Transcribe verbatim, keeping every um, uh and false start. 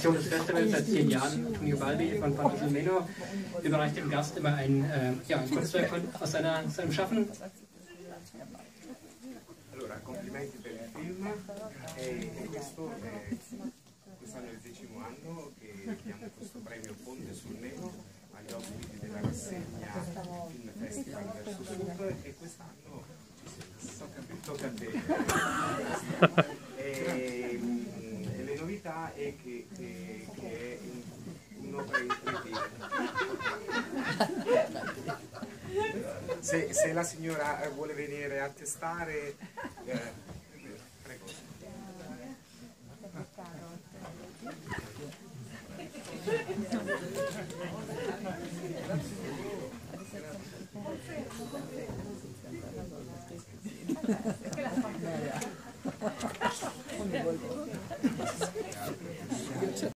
des Festivals seit zehn Jahren, Tonio Balbi von Fantasy Meno, überreicht dem Gast immer ein, äh, ja, ein Kunstwerk von, aus seiner, seinem Schaffen. Allora, complimenti per il film, e, e questo è quest'anno è il decimo anno che diamo questo premio Ponte sul Nero agli ospiti della rassegna Film Festival verso Sud, e quest'anno tocca a te. E, e le novità è che, che, che è un'opera in tre D. Se, se la signora vuole venire a testare, eh, prego.